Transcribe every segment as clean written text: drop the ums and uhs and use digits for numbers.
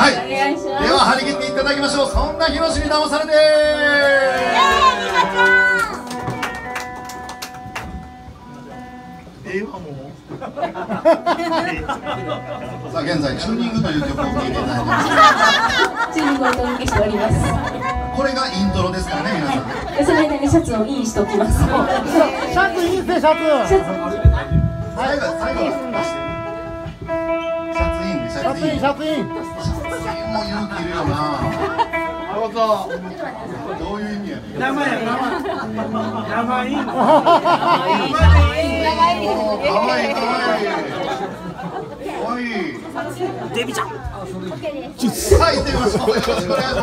はい、では張り切っていただきましょう。そんなひろしに騙されてさあ現在チューニングという曲を聴いていただいてます。 チューニングをお届けしております。 これがイントロですからね、皆さん。 その間にシャツをインしておきます。 シャツいいですね、シャツ。 最後はシャツインで、シャツイン。 シャツイン。 も勇気いるよな。どういう意味やねん。 生イン。 かわいい。 デビちゃん。 はい、行ってみましょう。よろしくお願いします。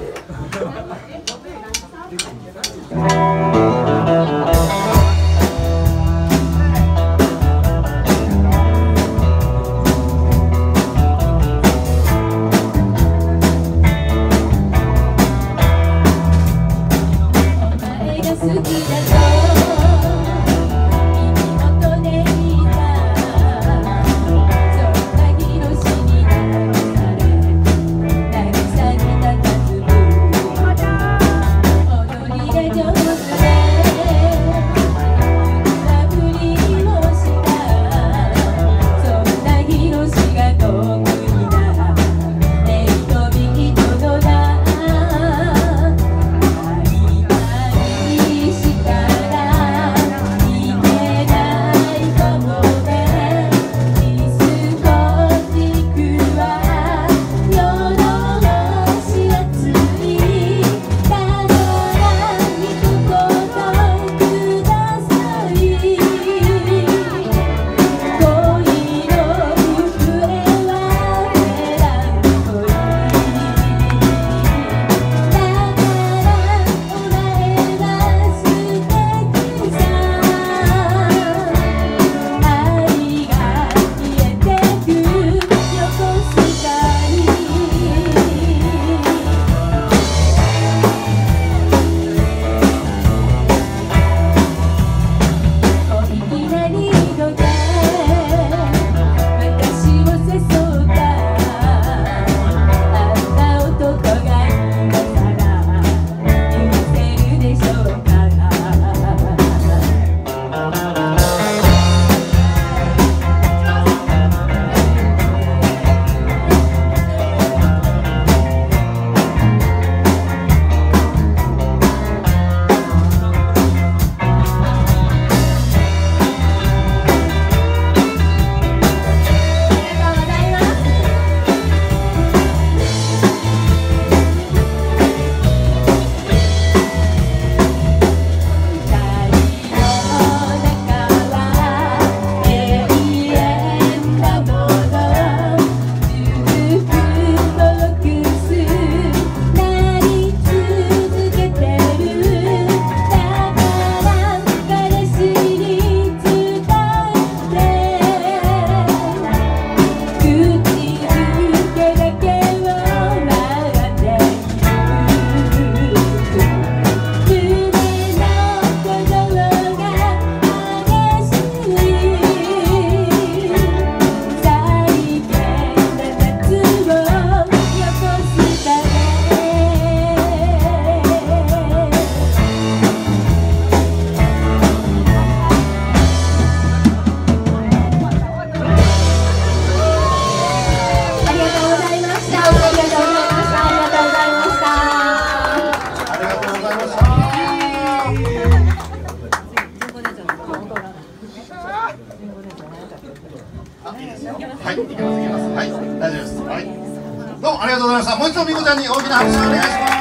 はい、いけます。はい、大丈夫です。はい。どうもありがとうございました。もう一度みこちゃんに大きな拍手をお願いします。